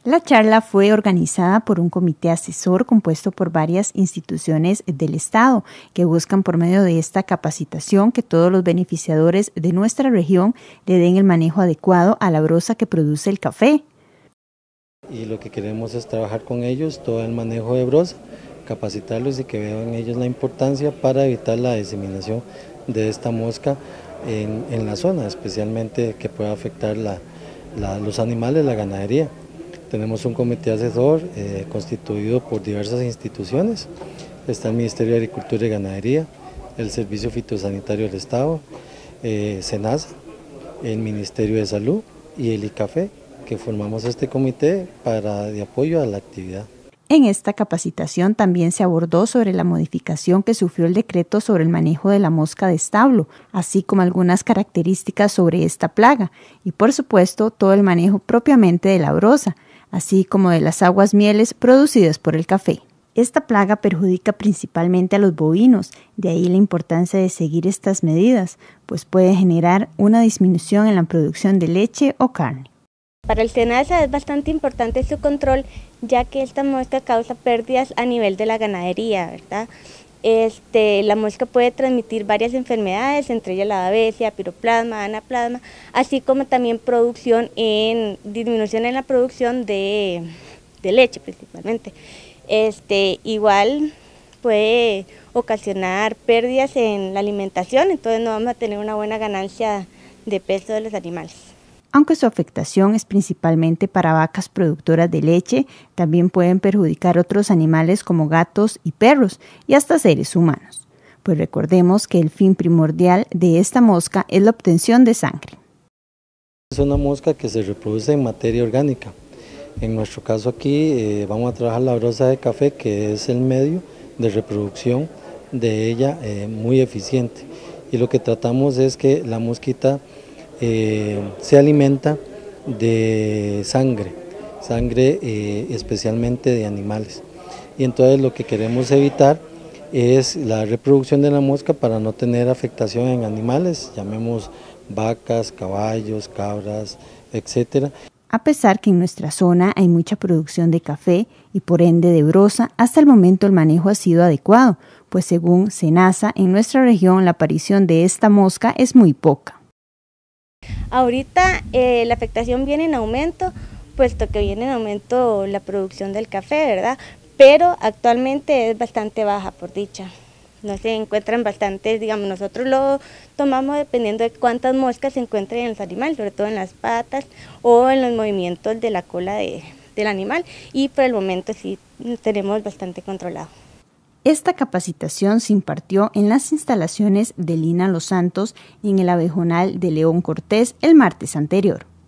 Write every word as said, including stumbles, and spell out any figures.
La charla fue organizada por un comité asesor compuesto por varias instituciones del Estado que buscan por medio de esta capacitación que todos los beneficiadores de nuestra región le den el manejo adecuado a la broza que produce el café. Y lo que queremos es trabajar con ellos todo el manejo de broza, capacitarlos y que vean ellos la importancia para evitar la diseminación de esta mosca en, en la zona, especialmente que pueda afectar la, la, los animales, la ganadería. Tenemos un comité asesor eh, constituido por diversas instituciones. Está el Ministerio de Agricultura y Ganadería, el Servicio Fitosanitario del Estado, eh, SENASA, el Ministerio de Salud y el ICAFE, que formamos este comité para de apoyo a la actividad. En esta capacitación también se abordó sobre la modificación que sufrió el decreto sobre el manejo de la mosca de establo, así como algunas características sobre esta plaga y, por supuesto, todo el manejo propiamente de la broza, así como de las aguas mieles producidas por el café. Esta plaga perjudica principalmente a los bovinos, de ahí la importancia de seguir estas medidas, pues puede generar una disminución en la producción de leche o carne. Para el SENASA es bastante importante su control, ya que esta mosca causa pérdidas a nivel de la ganadería, ¿verdad? Este, la mosca puede transmitir varias enfermedades, entre ellas la babesia, piroplasma, anaplasma, así como también producción en disminución en la producción de, de leche principalmente. Este, igual puede ocasionar pérdidas en la alimentación, entonces no vamos a tener una buena ganancia de peso de los animales. Aunque su afectación es principalmente para vacas productoras de leche, también pueden perjudicar otros animales como gatos y perros y hasta seres humanos. Pues recordemos que el fin primordial de esta mosca es la obtención de sangre. Es una mosca que se reproduce en materia orgánica. En nuestro caso aquí eh, vamos a trabajar la broza de café, que es el medio de reproducción de ella eh, muy eficiente. Y lo que tratamos es que la mosquita Eh, se alimenta de sangre, sangre eh, especialmente de animales. Y entonces lo que queremos evitar es la reproducción de la mosca para no tener afectación en animales, llamemos vacas, caballos, cabras, etcétera. A pesar que en nuestra zona hay mucha producción de café y por ende de broza, hasta el momento el manejo ha sido adecuado, pues según SENASA, en nuestra región la aparición de esta mosca es muy poca. Ahorita eh, la afectación viene en aumento, puesto que viene en aumento la producción del café, ¿verdad? Pero actualmente es bastante baja, por dicha. No se encuentran bastantes, digamos, nosotros lo tomamos dependiendo de cuántas moscas se encuentren en los animales, sobre todo en las patas o en los movimientos de la cola de, del animal, y por el momento sí tenemos bastante controlado. Esta capacitación se impartió en las instalaciones de Lina Los Santos en el abejonal de León Cortés el martes anterior.